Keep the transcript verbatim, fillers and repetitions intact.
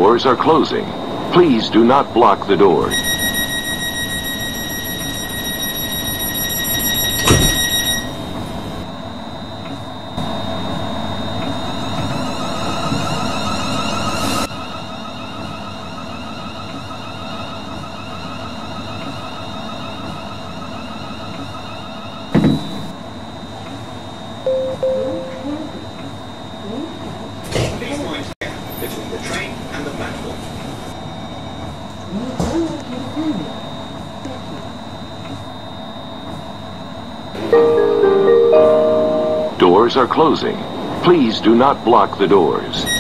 Doors are closing. Please do not block the doors. Please mind the gap between the train and the platform. Doors are closing. Please do not block the doors.